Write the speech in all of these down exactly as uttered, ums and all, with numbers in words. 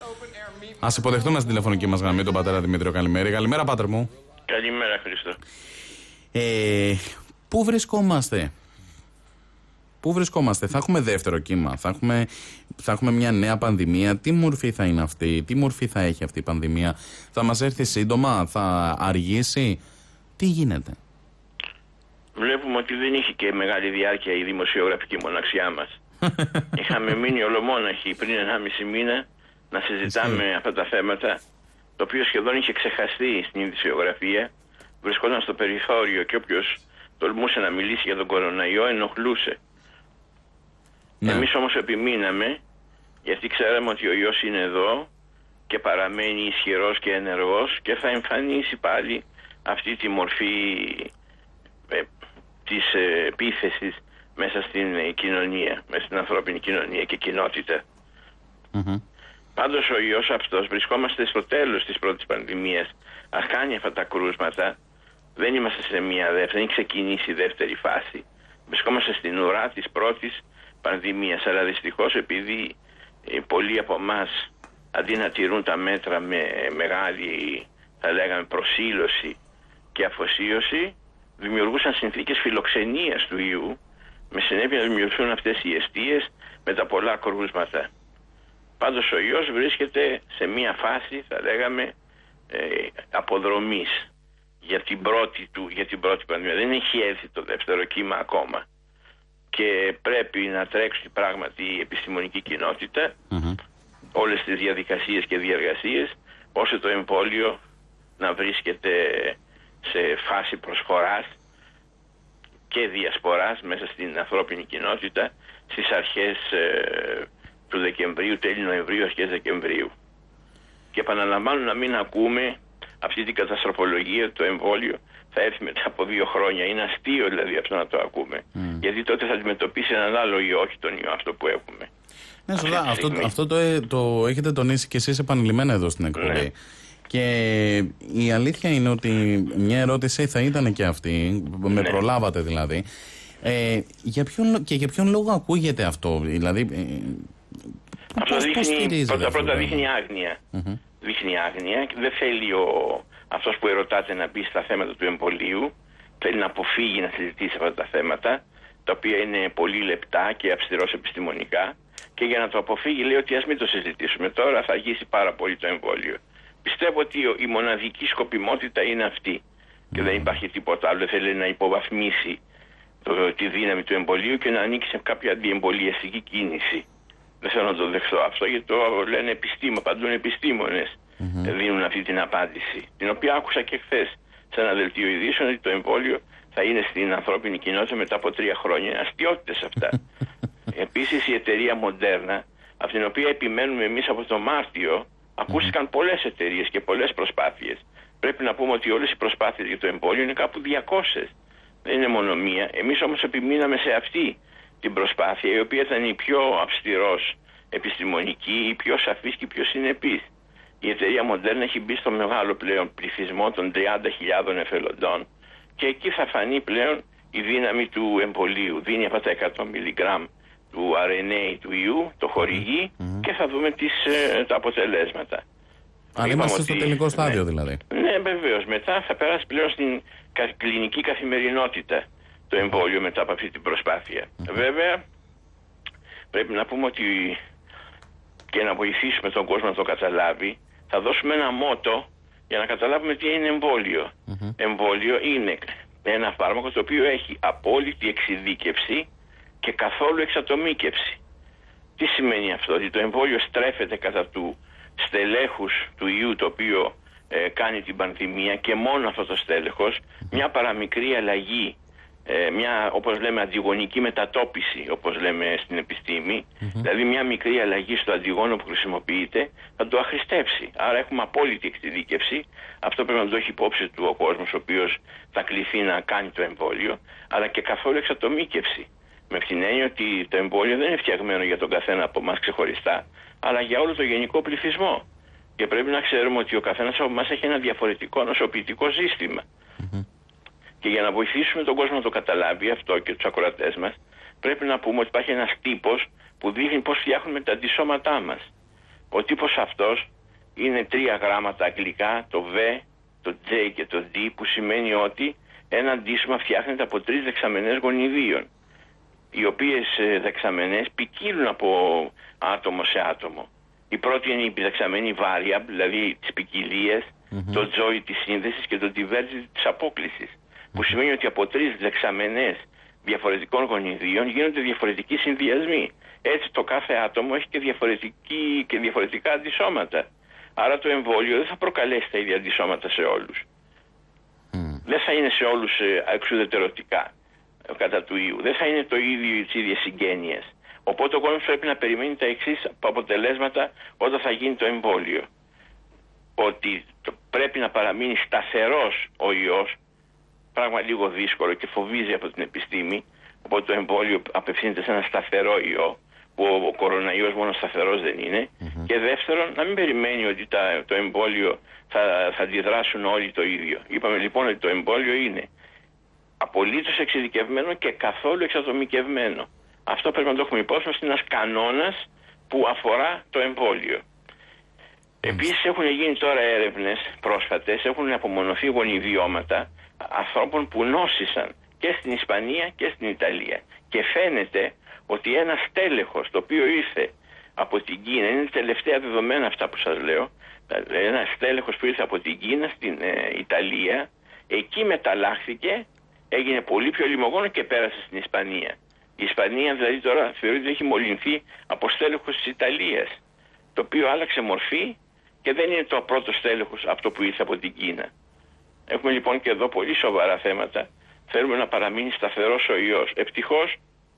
Ας υποδεχτούμε στην τηλεφωνική μας γραμμή τον πατέρα Δημήτριο Καλημέρη. Καλημέρα, πάτερ μου. Καλημέρα, Χρήστο. Ε, πού βρισκόμαστε, πού βρισκόμαστε, θα έχουμε δεύτερο κύμα, θα έχουμε, θα έχουμε μια νέα πανδημία, τι μορφή θα είναι αυτή, τι μορφή θα έχει αυτή η πανδημία, θα μας έρθει σύντομα, θα αργήσει, τι γίνεται? Βλέπουμε ότι δεν είχε και μεγάλη διάρκεια η δημοσιογραφική μοναξιά μας. Είχαμε μείνει ολομόναχοι πριν ενάμιση μήνα να συζητάμε Εσύ. αυτά τα θέματα, το οποίο σχεδόν είχε ξεχαστεί στην ειδησιογραφία, βρισκόταν στο περιθώριο και όποιος τολμούσε να μιλήσει για τον κοροναϊό ενοχλούσε. Ναι. Εμείς όμως επιμείναμε, γιατί ξέραμε ότι ο ιός είναι εδώ και παραμένει ισχυρός και ενεργός και θα εμφανίσει πάλι αυτή τη μορφή ε, της ε, επίθεσης μέσα στην ε, κοινωνία, μέσα στην ανθρώπινη κοινωνία και κοινότητα. Mm-hmm. Πάντως ο ιός αυτός, βρισκόμαστε στο τέλος της πρώτης πανδημίας, ας κάνει αυτά τα κρούσματα, δεν είμαστε σε μια δεύτερη, δεν έχει ξεκινήσει η δεύτερη φάση. Βρισκόμαστε στην ουρά της πρώτης πανδημίας, αλλά δυστυχώς επειδή ε, πολλοί από εμάς αντί να τηρούν τα μέτρα με μεγάλη, θα λέγαμε, προσήλωση και αφοσίωση, δημιουργούσαν συνθήκες φιλοξενίας του ιού, με συνέπεια να δημιουργηθούν αυτές οι εστίες με τα πολλά κρούσματα. Πάντως ο ιός βρίσκεται σε μια φάση, θα λέγαμε, ε, αποδρομής για την πρώτη του, για την πρώτη πανδημία. Δεν έχει έρθει το δεύτερο κύμα ακόμα. Και πρέπει να τρέξει πράγματι η επιστημονική κοινότητα, mm-hmm. όλες τις διαδικασίες και διεργασίες, ώστε το εμβόλιο να βρίσκεται σε φάση προσφοράς και διασποράς μέσα στην ανθρώπινη κοινότητα στις αρχές ε, του Δεκεμβρίου, τέλη Νοεμβρίου, αρχές Δεκεμβρίου. Και επαναλαμβάνω να μην ακούμε αυτή την καταστροφολογία, το εμβόλιο θα έρθει μετά από δύο χρόνια. Είναι αστείο δηλαδή αυτό να το ακούμε. Mm. Γιατί τότε θα αντιμετωπίσει έναν άλλο ιό, όχι τον ιό αυτό που έχουμε. Ναι, σωστά. Αυτό, αυτό το, το έχετε τονίσει και εσείς επανειλημμένα εδώ στην εκπομπή. Ναι. Και η αλήθεια είναι ότι μια ερώτηση θα ήταν και αυτή, με ναι. προλάβατε δηλαδή. Ε, για ποιον, και για ποιον λόγο ακούγεται αυτό, δηλαδή. Ε, αυτό πώς, δείχνει, πρώτα πρώτα δείχνει άγνοια. Mm-hmm. Δείχνει άγνοια και δεν θέλει ο, αυτός που ερωτάται να μπει στα θέματα του εμβολίου, θέλει να αποφύγει να συζητήσει αυτά τα θέματα, τα οποία είναι πολύ λεπτά και αυστηρός επιστημονικά, και για να το αποφύγει λέει ότι ας μην το συζητήσουμε τώρα, θα αγγίσει πάρα πολύ το εμβόλιο. Πιστεύω ότι η μοναδική σκοπιμότητα είναι αυτή και mm. δεν υπάρχει τίποτα άλλο. Θέλει να υποβαθμίσει το, τη δύναμη του εμβολίου και να ανοίξει σε κάποια αντιεμβολιαστική κίνηση. Δεν θέλω να το δεχθώ αυτό, γιατί το λένε επιστήμονες, παντού επιστήμονες mm-hmm. δίνουν αυτή την απάντηση, την οποία άκουσα και χθες σε ένα δελτίο ειδήσεων, ότι το εμβόλιο θα είναι στην ανθρώπινη κοινότητα μετά από τρία χρόνια. Αστιότητες αυτά. Επίσης η εταιρεία Moderna, από την οποία επιμένουμε εμείς από το Μάρτιο, ακούστηκαν mm-hmm. πολλές εταιρείες και πολλές προσπάθειες. Πρέπει να πούμε ότι όλες οι προσπάθειες για το εμβόλιο είναι κάπου διακόσιες. Δεν είναι μόνο μία. Εμείς όμως επιμείναμε σε αυτή την προσπάθεια, η οποία ήταν η πιο αυστηρός επιστημονική, η πιο σαφής και η πιο συνεπής. Η εταιρεία Moderna έχει μπει στο μεγάλο πλέον πληθυσμό των τριάντα χιλιάδων εθελοντών και εκεί θα φανεί πλέον η δύναμη του εμβολίου. Δίνει αυτά τα εκατό μιλιγκράμμ του αρ εν έι του ιού, το χορηγεί mm-hmm. και θα δούμε τις, ε, τα αποτελέσματα. Αν είμαστε ότι, στο τελικό στάδιο ναι, δηλαδή. Ναι, βεβαίως. Μετά θα περάσει πλέον στην κλινική καθημερινότητα το εμβόλιο μετά από αυτή την προσπάθεια. Mm-hmm. Βέβαια, πρέπει να πούμε ότι και να βοηθήσουμε τον κόσμο να το καταλάβει, θα δώσουμε ένα μότο για να καταλάβουμε τι είναι εμβόλιο. Mm-hmm. Εμβόλιο είναι ένα φάρμακο το οποίο έχει απόλυτη εξειδίκευση και καθόλου εξατομίκευση. Τι σημαίνει αυτό? Ότι το εμβόλιο στρέφεται κατά του στελέχους του ιού το οποίο ε, κάνει την πανδημία και μόνο αυτό το στέλεχος, μια παραμικρή αλλαγή, ε, μια όπως λέμε αντιγονική μετατόπιση, όπως λέμε στην επιστήμη, mm-hmm. δηλαδή μια μικρή αλλαγή στο αντιγόνο που χρησιμοποιείται θα το αχρηστεύσει. Άρα έχουμε απόλυτη εξειδίκευση. Αυτό πρέπει να το έχει υπόψη του ο κόσμος ο οποίος θα κληθεί να κάνει το εμβόλιο, αλλά και καθόλου εξατομίκευση. Με την έννοια ότι το εμβόλιο δεν είναι φτιαγμένο για τον καθένα από εμάς ξεχωριστά, αλλά για όλο το γενικό πληθυσμό. Και πρέπει να ξέρουμε ότι ο καθένας από εμάς έχει ένα διαφορετικό νοσοποιητικό σύστημα. Mm-hmm. Και για να βοηθήσουμε τον κόσμο να το καταλάβει αυτό και τους ακροατές μας, πρέπει να πούμε ότι υπάρχει ένας τύπος που δείχνει πώς φτιάχνουμε τα αντισώματά μας. Ο τύπος αυτός είναι τρία γράμματα αγγλικά, το V, το J και το D, που σημαίνει ότι ένα αντίσωμα φτιάχνεται από τρεις δεξαμενές γονιδίων, οι οποίες δεξαμενές ποικίλουν από άτομο σε άτομο. Η πρώτη είναι η επιδεξαμένη variable, δηλαδή της ποικιλίας, mm-hmm. το joy της σύνδεσης και το divergent της απόκλησης, mm-hmm. που σημαίνει ότι από τρεις δεξαμενές διαφορετικών γονιδίων γίνονται διαφορετικοί συνδυασμοί. Έτσι το κάθε άτομο έχει και, διαφορετική, και διαφορετικά αντισώματα. Άρα το εμβόλιο δεν θα προκαλέσει τα ίδια αντισώματα σε όλους. Mm. Δεν θα είναι σε όλους εξουδετερωτικά κατά του ιού. Δεν θα είναι το ίδιο τις ίδιες συγγένειες. Οπότε ο κόσμος πρέπει να περιμένει τα εξής αποτελέσματα όταν θα γίνει το εμβόλιο. Ότι το πρέπει να παραμείνει σταθερός ο ιός, πράγμα λίγο δύσκολο και φοβίζει από την επιστήμη, οπότε το εμβόλιο απευθύνεται σε ένα σταθερό ιό, που ο, ο κοροναϊός μόνο σταθερός δεν είναι. Mm-hmm. Και δεύτερον, να μην περιμένει ότι τα, το εμβόλιο θα, θα αντιδράσουν όλοι το ίδιο. Είπαμε λοιπόν ότι το εμβόλιο είναι απολύτως εξειδικευμένο και καθόλου εξατομικευμένο. Αυτό πρέπει να το έχουμε υπόψη μας, είναι ένας κανόνας που αφορά το εμβόλιο. Mm-hmm. Επίσης έχουν γίνει τώρα έρευνες πρόσφατες, έχουν απομονωθεί γονιδιώματα ανθρώπων που νόσησαν και στην Ισπανία και στην Ιταλία. Και φαίνεται ότι ένα στέλεχος το οποίο ήρθε από την Κίνα, είναι τελευταία δεδομένα αυτά που σας λέω, ένα στέλεχος που ήρθε από την Κίνα στην ε, Ιταλία, εκεί μεταλλάχθηκε, έγινε πολύ πιο λιμωγόνο και πέρασε στην Ισπανία. Η Ισπανία δηλαδή τώρα θεωρείται ότι έχει μολυνθεί από στέλεχος της Ιταλίας, το οποίο άλλαξε μορφή και δεν είναι το πρώτο στέλεχος αυτό που ήρθε από την Κίνα. Έχουμε λοιπόν και εδώ πολύ σοβαρά θέματα. Θέλουμε να παραμείνει σταθερός ο ιός. Ευτυχώς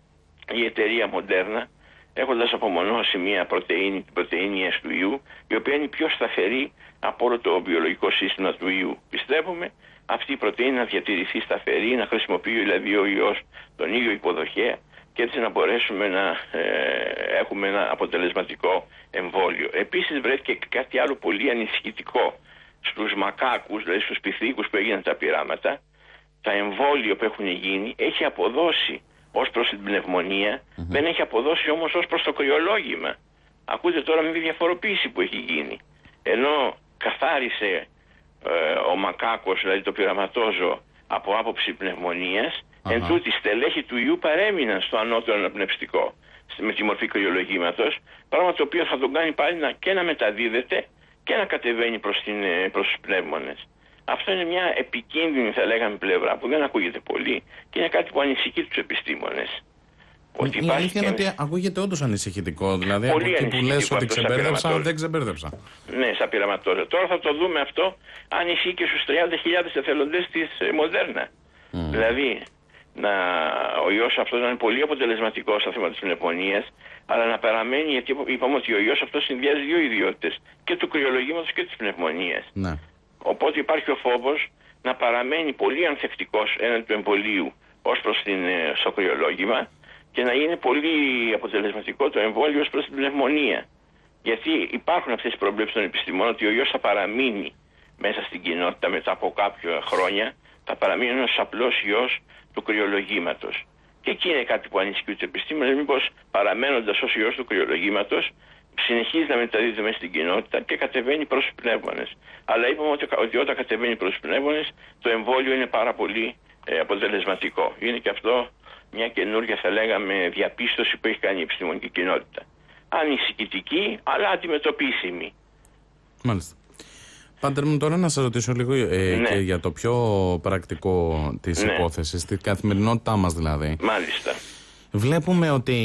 η εταιρεία Moderna, έχοντας απομονώσει μια πρωτεΐνη, την πρωτεΐνη S του ιού, η οποία είναι η πιο σταθερή από όλο το βιολογικό σύστημα του ιού. Πιστεύουμε αυτή η πρωτεΐνη να διατηρηθεί σταθερή, να χρησιμοποιεί δηλαδή ο ιός τον ίδιο υποδοχέα και έτσι να μπορέσουμε να ε, έχουμε ένα αποτελεσματικό εμβόλιο. Επίσης βρέθηκε και κάτι άλλο πολύ ανησυχητικό. Στους μακάκους, δηλαδή στους πυθίκους που έγιναν τα πειράματα, τα εμβόλια που έχουν γίνει έχει αποδώσει ως προς την πνευμονία, mm-hmm. δεν έχει αποδώσει όμως ως προς το κρυολόγημα. Ακούτε τώρα με τη διαφοροποίηση που έχει γίνει. Ενώ καθάρισε ε, ο μακάκος, δηλαδή το πειραματόζωο, από άποψη πνευμονίας, uh-huh. εν τούτη στελέχη του ιού παρέμειναν στο ανώτερο αναπνευστικό, με τη μορφή κρυολογήματος, πράγμα το οποίο θα τον κάνει πάλι να, και να μεταδίδεται και να κατεβαίνει προς, την, προς τους πνεύμονες. Αυτό είναι μια επικίνδυνη, θα λέγαμε, πλευρά που δεν ακούγεται πολύ και είναι κάτι που ανησυχεί τους επιστήμονες. Ότι η αλήθεια είναι ότι ακούγεται όντως ανησυχητικό. Δηλαδή από εκεί που λες ότι ξεμπέρδεψα, δεν ξεμπέρδεψα. Ναι, σαν πειραματόζωο. Τώρα θα το δούμε αυτό αν ισχύει και στους τριάντα χιλιάδες εθελοντές της Moderna. Mm. Δηλαδή, να, ο ιός αυτός να είναι πολύ αποτελεσματικός στα θέματα της πνευμονίας, αλλά να παραμένει, γιατί είπαμε ότι ο ιός αυτός συνδυάζει δύο ιδιότητες, και του κρυολογήματος και της πνευμονίας. Ναι. Οπότε υπάρχει ο φόβος να παραμένει πολύ ανθεκτικός έναντι του εμβολίου ως προς την, στο κρυολόγημα και να είναι πολύ αποτελεσματικό το εμβόλιο ως προς την πνευμονία. Γιατί υπάρχουν αυτές οι προβλέψεις των επιστημόνων ότι ο ιός θα παραμείνει μέσα στην κοινότητα μετά από κάποια χρόνια, θα παραμείνει ένας απλός ιός του κρυολογήματος. Και εκεί είναι κάτι που ανησυχεί τους επιστήμονες, μήπως παραμένοντας ως ιός του κρυολογήματος συνεχίζει να μεταδίδεται μέσα στην κοινότητα και κατεβαίνει προς τους πνεύμονες. Αλλά είπαμε ότι, ότι όταν κατεβαίνει προς τους πνεύμονες το εμβόλιο είναι πάρα πολύ ε, αποτελεσματικό. Είναι και αυτό μια καινούργια, θα λέγαμε, διαπίστωση που έχει κάνει η επιστημονική κοινότητα. Ανησυχητική, αλλά αντιμετωπίσιμη. Μάλιστα. Πάτερ μου, τώρα να σας ρωτήσω λίγο ε, ναι. και για το πιο πρακτικό της ναι. υπόθεσης, την καθημερινότητά μας δηλαδή. Μάλιστα. Βλέπουμε ότι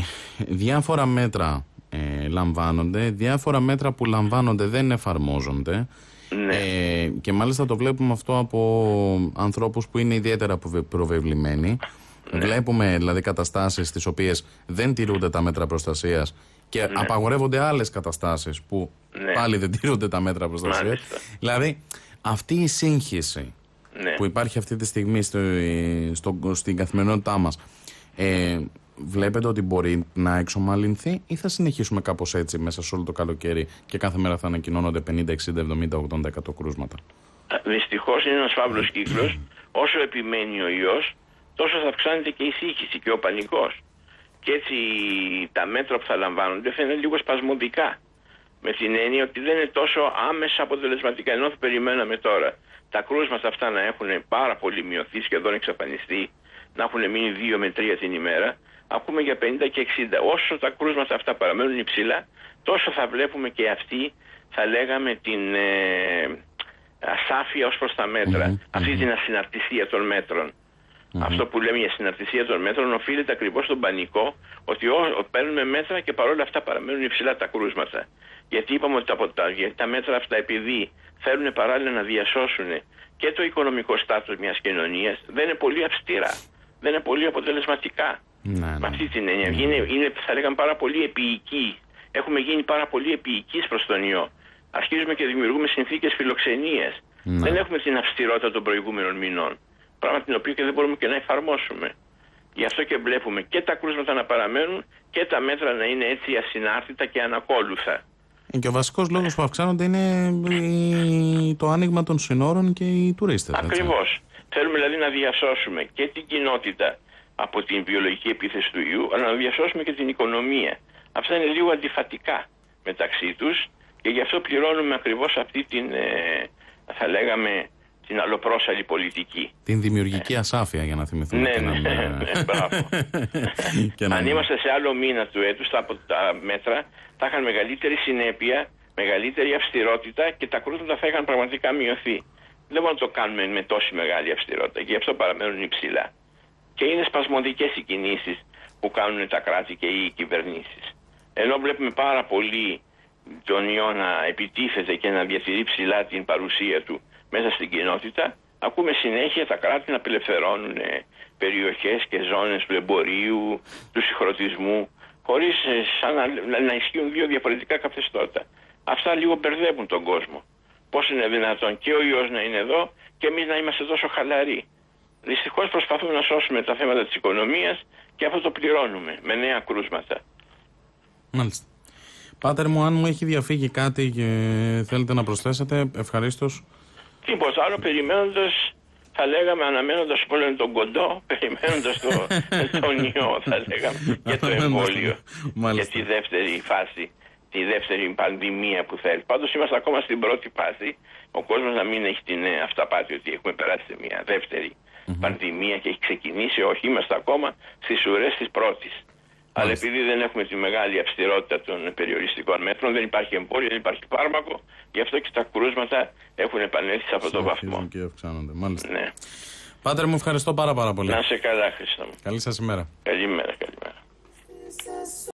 διάφορα μέτρα ε, λαμβάνονται, διάφορα μέτρα που λαμβάνονται δεν εφαρμόζονται. Ναι. Ε, και μάλιστα το βλέπουμε αυτό από ανθρώπους που είναι ιδιαίτερα προβεβλημένοι. Ναι. Βλέπουμε δηλαδή καταστάσεις στις οποίες δεν τηρούνται τα μέτρα προστασίας και ναι. απαγορεύονται άλλες καταστάσεις που ναι. πάλι δεν τηρούνται τα μέτρα προστασίας. Μάλιστα. Δηλαδή αυτή η σύγχυση ναι. που υπάρχει αυτή τη στιγμή στο, στο, στην καθημερινότητά μας, ε, βλέπετε ότι μπορεί να εξομαλυνθεί ή θα συνεχίσουμε κάπως έτσι μέσα σε όλο το καλοκαίρι και κάθε μέρα θα ανακοινώνονται πενήντα, εξήντα, εβδομήντα, ογδόντα, εκατό κρούσματα? Δυστυχώς είναι ένας φαύλος κύκλος. Όσο επιμένει ο ιός, τόσο θα αυξάνεται και η σύγχυση και ο πανικός. Και έτσι τα μέτρα που θα λαμβάνονται θα είναι λίγο σπασμωδικά. Με την έννοια ότι δεν είναι τόσο άμεσα αποτελεσματικά, ενώ θα περιμέναμε τώρα τα κρούσματα αυτά να έχουν πάρα πολύ μειωθεί, σχεδόν εξαφανιστεί, να έχουν μείνει δύο με τρία την ημέρα, ακούμε για πενήντα και εξήντα. Όσο τα κρούσματα αυτά παραμένουν υψηλά, τόσο θα βλέπουμε και αυτοί, θα λέγαμε, την ε, ασάφεια ως προς τα μέτρα. Mm-hmm. Αυτή την ασυναρτησία των μέτρων. Mm-hmm. Αυτό που λέμε για συναρτησία των μέτρων οφείλεται ακριβώς στον πανικό, ότι ό, παίρνουμε μέτρα και παρόλα αυτά παραμένουν υψηλά τα κρούσματα. Γιατί είπαμε ότι τα, τα, γιατί τα μέτρα αυτά, επειδή θέλουν παράλληλα να διασώσουν και το οικονομικό στάτους μιας κοινωνίας, δεν είναι πολύ αυστηρά, δεν είναι πολύ αποτελεσματικά. Ναι, ναι. Με αυτή την έννοια. Ναι. Είναι, είναι, θα λέγαμε, πάρα πολύ επίοικοι. Έχουμε γίνει πάρα πολύ επίοικοι προς τον ιό. Αρχίζουμε και δημιουργούμε συνθήκες φιλοξενίας. Ναι. Δεν έχουμε την αυστηρότητα των προηγούμενων μηνών. Πράγμα την οποία και δεν μπορούμε και να εφαρμόσουμε. Γι' αυτό και βλέπουμε και τα κρούσματα να παραμένουν και τα μέτρα να είναι έτσι ασυνάρτητα και ανακόλουθα. Και ο βασικός λόγος που αυξάνονται είναι το άνοιγμα των συνόρων και οι τουρίστες. Ακριβώς. Θέλουμε δηλαδή να διασώσουμε και την κοινότητα από την βιολογική επίθεση του ιού, αλλά να διασώσουμε και την οικονομία. Αυτά είναι λίγο αντιφατικά μεταξύ τους και γι' αυτό πληρώνουμε ακριβώς αυτή την, ε, θα λέγαμε, την αλλοπρόσαλη πολιτική. Την δημιουργική ασάφεια, για να θυμηθούμε. Ναι, ναι, ναι, ναι, μπράβο. Αν είμαστε σε άλλο μήνα του έτους, τα, τα μέτρα θα είχαν μεγαλύτερη συνέπεια, μεγαλύτερη αυστηρότητα και τα κρούσματα θα είχαν πραγματικά μειωθεί. Δεν μπορούμε να το κάνουμε με τόση μεγάλη αυστηρότητα και γι' αυτό παραμένουν υψηλά. Και είναι σπασμωδικές οι κινήσεις που κάνουν τα κράτη και οι κυβερνήσεις. Ενώ βλέπουμε πάρα πολύ τον ιό να επιτίθεται και να διατηρεί ψηλά την παρουσία του μέσα στην κοινότητα, ακούμε συνέχεια τα κράτη να απελευθερώνουν περιοχές και ζώνες του εμπορίου, του συγχρονισμού, χωρίς σαν να, να ισχύουν δύο διαφορετικά καθεστώτα. Αυτά λίγο μπερδεύουν τον κόσμο. Πώς είναι δυνατόν και ο ιός να είναι εδώ και εμείς να είμαστε τόσο χαλαροί. Δυστυχώς προσπαθούμε να σώσουμε τα θέματα της οικονομίας και αυτό το πληρώνουμε με νέα κρούσματα. Μάλιστα. Πάτερ μου, αν μου έχει διαφύγει κάτι και θέλετε να προσθέσετε, ευχαρίστως. Τίποτα άλλο, περιμένοντας, θα λέγαμε, αναμένοντας που λένε τον κοντό, περιμένοντας το, τον ιό, θα λέγαμε, για το εμβόλιο, για τη δεύτερη φάση, τη δεύτερη πανδημία που θέλει. Πάντως είμαστε ακόμα στην πρώτη φάση, ο κόσμος να μην έχει την αυταπάτη ότι έχουμε περάσει σε μια δεύτερη mm-hmm. πανδημία και έχει ξεκινήσει, όχι, είμαστε ακόμα στις ουρές της πρώτης. Αλλά επειδή δεν έχουμε τη μεγάλη αυστηρότητα των περιοριστικών μέτρων, δεν υπάρχει εμβόλιο, δεν υπάρχει φάρμακο, γι' αυτό και τα κρούσματα έχουν επανέλθει σε αυτόν τον βαθμό. Και αυξάνονται. Μάλιστα. Ναι. Πάτερ μου, ευχαριστώ πάρα, πάρα πολύ. Να σε καλά, Χρήστο μου. Καλή σας ημέρα. Καλημέρα, καλημέρα.